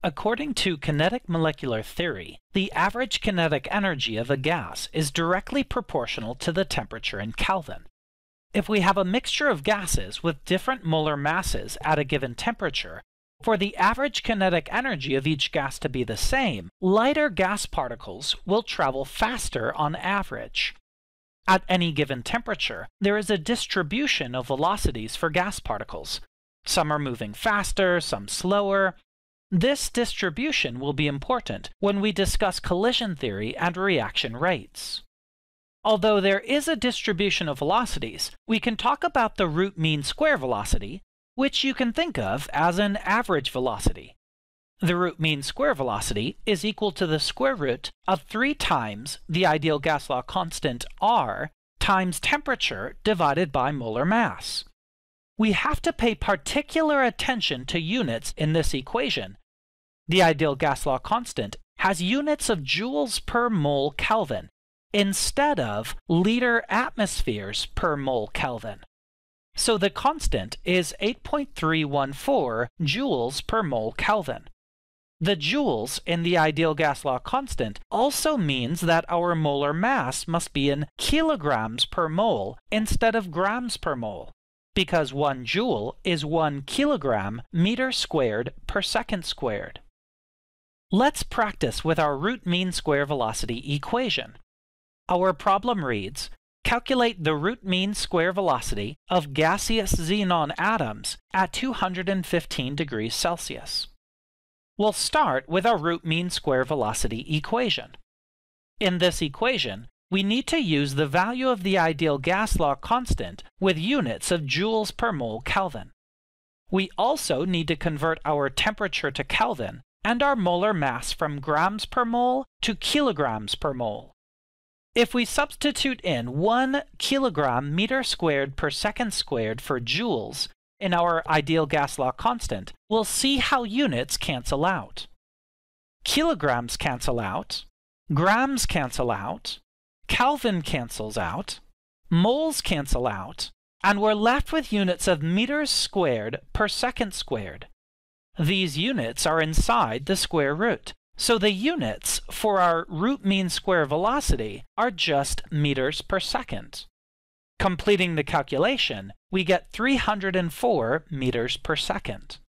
According to kinetic molecular theory, the average kinetic energy of a gas is directly proportional to the temperature in Kelvin. If we have a mixture of gases with different molar masses at a given temperature, for the average kinetic energy of each gas to be the same, lighter gas particles will travel faster on average. At any given temperature, there is a distribution of velocities for gas particles. Some are moving faster, some slower. This distribution will be important when we discuss collision theory and reaction rates. Although there is a distribution of velocities, we can talk about the root mean square velocity, which you can think of as an average velocity. The root mean square velocity is equal to the square root of 3 times the ideal gas law constant R times temperature divided by molar mass. We have to pay particular attention to units in this equation. The ideal gas law constant has units of joules per mole Kelvin instead of liter atmospheres per mole Kelvin. So the constant is 8.314 joules per mole Kelvin. The joules in the ideal gas law constant also means that our molar mass must be in kilograms per mole instead of grams per mole, because 1 joule is 1 kilogram meter squared per second squared. Let's practice with our root mean square velocity equation. Our problem reads, calculate the root mean square velocity of gaseous xenon atoms at 215 degrees Celsius. We'll start with our root mean square velocity equation. In this equation, we need to use the value of the ideal gas law constant with units of joules per mole Kelvin. We also need to convert our temperature to Kelvin and our molar mass from grams per mole to kilograms per mole. If we substitute in 1 kilogram meter squared per second squared for joules in our ideal gas law constant, we'll see how units cancel out. Kilograms cancel out, grams cancel out, Kelvin cancels out, moles cancel out, and we're left with units of meters squared per second squared. These units are inside the square root, so the units for our root mean square velocity are just meters per second. Completing the calculation, we get 304 meters per second.